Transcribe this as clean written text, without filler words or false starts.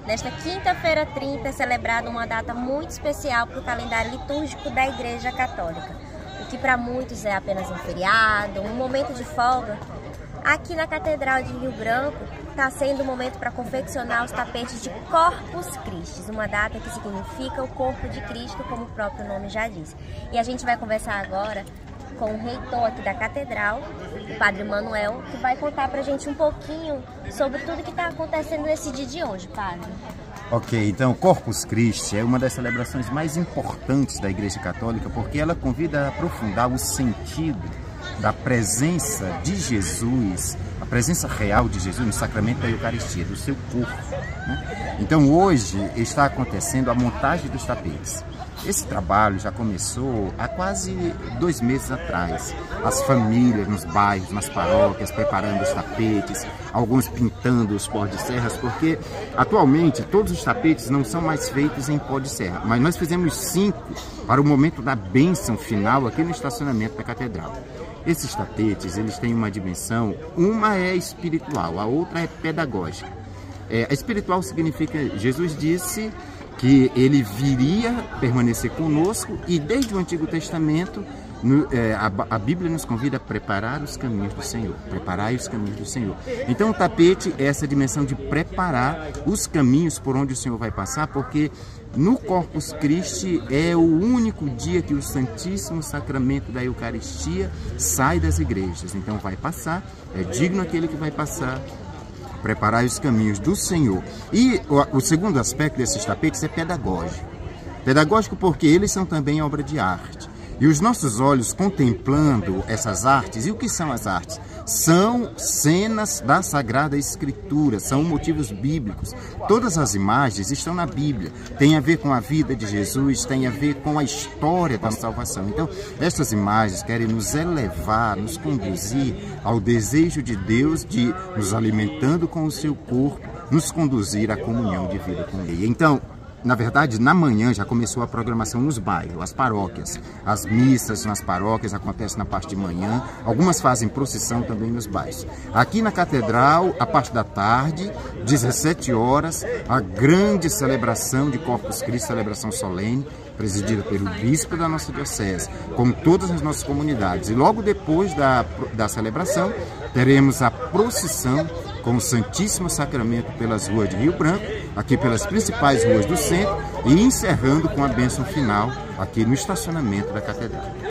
Nesta quinta-feira 30 é celebrada uma data muito especial para o calendário litúrgico da Igreja Católica, o que para muitos é apenas um feriado, um momento de folga. Aqui na Catedral de Rio Branco está sendo o momento para confeccionar os tapetes de Corpus Christi, uma data que significa o corpo de Cristo, como o próprio nome já diz. E a gente vai conversar agora com o reitor aqui da Catedral, o Padre Manuel, que vai contar pra gente um pouquinho sobre tudo que está acontecendo nesse dia de hoje, Padre. Ok, então Corpus Christi é uma das celebrações mais importantes da Igreja Católica porque ela convida a aprofundar o sentido da presença de Jesus, a presença real de Jesus no sacramento da Eucaristia, do seu corpo, né? Então hoje está acontecendo a montagem dos tapetes. Esse trabalho já começou há quase 2 meses atrás. As famílias nos bairros, nas paróquias, preparando os tapetes, alguns pintando os pó de serras, porque atualmente todos os tapetes não são mais feitos em pó de serra, mas nós fizemos 5 para o momento da bênção final aqui no estacionamento da Catedral. Esses tapetes, eles têm uma dimensão, uma é espiritual, a outra é pedagógica. A espiritual significa, Jesus disse que ele viria permanecer conosco e desde o Antigo Testamento a Bíblia nos convida a preparar os caminhos do Senhor, preparai os caminhos do Senhor. Então o tapete é essa dimensão de preparar os caminhos por onde o Senhor vai passar, porque no Corpus Christi é o único dia que o Santíssimo Sacramento da Eucaristia sai das igrejas. Então vai passar, é digno aquele que vai passar, preparar os caminhos do Senhor. E o segundo aspecto desses tapetes é pedagógico. Pedagógico porque eles são também obra de arte. E os nossos olhos contemplando essas artes, e o que são as artes? São cenas da Sagrada Escritura, são motivos bíblicos. Todas as imagens estão na Bíblia, tem a ver com a vida de Jesus, tem a ver com a história da salvação. Então, essas imagens querem nos elevar, nos conduzir ao desejo de Deus de, nos alimentando com o seu corpo, nos conduzir à comunhão de vida com Ele. Então, na verdade, na manhã já começou a programação nos bairros, as paróquias. As missas nas paróquias acontecem na parte de manhã, algumas fazem procissão também nos bairros. Aqui na Catedral, a parte da tarde, 17 horas, a grande celebração de Corpus Christi, celebração solene, presidida pelo bispo da nossa diocese, com todas as nossas comunidades. E logo depois da celebração, teremos a procissão com o Santíssimo Sacramento pelas ruas de Rio Branco, aqui pelas principais ruas do centro, e encerrando com a bênção final aqui no estacionamento da Catedral.